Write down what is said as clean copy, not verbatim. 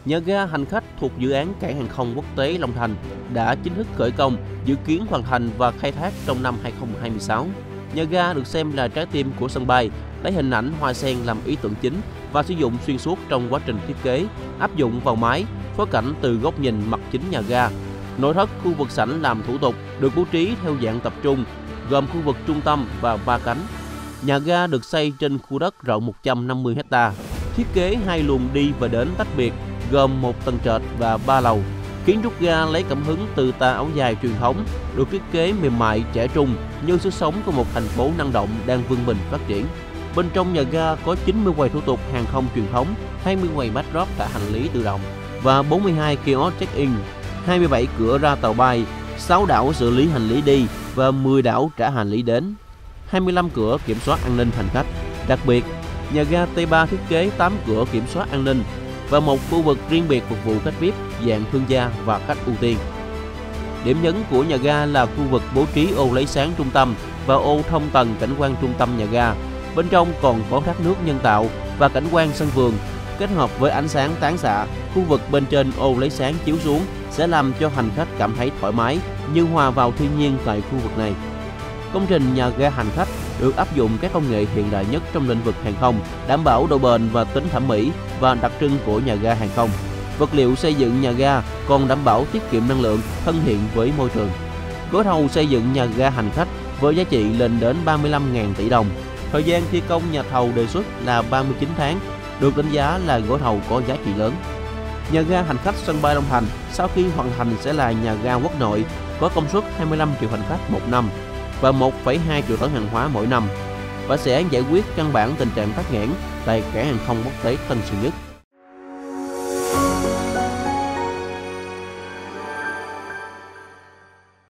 Nhà ga hành khách thuộc dự án Cảng hàng không quốc tế Long Thành đã chính thức khởi công, dự kiến hoàn thành và khai thác trong năm 2026. Nhà ga được xem là trái tim của sân bay, lấy hình ảnh hoa sen làm ý tưởng chính và sử dụng xuyên suốt trong quá trình thiết kế, áp dụng vào mái, phối cảnh từ góc nhìn mặt chính nhà ga. Nội thất khu vực sảnh làm thủ tục được bố trí theo dạng tập trung, gồm khu vực trung tâm và 3 cánh. Nhà ga được xây trên khu đất rộng 150 ha, thiết kế 2 luồng đi và đến tách biệt, gồm 1 tầng trệt và 3 lầu. Kiến trúc ga lấy cảm hứng từ tà áo dài truyền thống, được thiết kế mềm mại, trẻ trung như sức sống của một thành phố năng động đang vươn mình phát triển. Bên trong nhà ga có 90 quầy thủ tục hàng không truyền thống, 20 quầy backdrop trả hành lý tự động và 42 kiosk check-in, 27 cửa ra tàu bay, 6 đảo xử lý hành lý đi và 10 đảo trả hành lý đến, 25 cửa kiểm soát an ninh hành khách. Đặc biệt, nhà ga T3 thiết kế 8 cửa kiểm soát an ninh và một khu vực riêng biệt phục vụ khách VIP dạng thương gia và khách ưu tiên. Điểm nhấn của nhà ga là khu vực bố trí ô lấy sáng trung tâm và ô thông tầng cảnh quan trung tâm nhà ga. Bên trong còn có thác nước nhân tạo và cảnh quan sân vườn, kết hợp với ánh sáng tán xạ. Khu vực bên trên ô lấy sáng chiếu xuống sẽ làm cho hành khách cảm thấy thoải mái như hòa vào thiên nhiên tại khu vực này. Công trình nhà ga hành khách được áp dụng các công nghệ hiện đại nhất trong lĩnh vực hàng không, đảm bảo độ bền và tính thẩm mỹ và đặc trưng của nhà ga hàng không. Vật liệu xây dựng nhà ga còn đảm bảo tiết kiệm năng lượng, thân thiện với môi trường. Gói thầu xây dựng nhà ga hành khách với giá trị lên đến 35.000 tỷ đồng. Thời gian thi công nhà thầu đề xuất là 39 tháng, được đánh giá là gói thầu có giá trị lớn. Nhà ga hành khách sân bay Long Thành sau khi hoàn thành sẽ là nhà ga quốc nội có công suất 25 triệu hành khách một năm và 1,2 triệu tấn hàng hóa mỗi năm và sẽ giải quyết căn bản tình trạng tắc nghẽn tại cảng hàng không quốc tế Tân Sơn Nhất.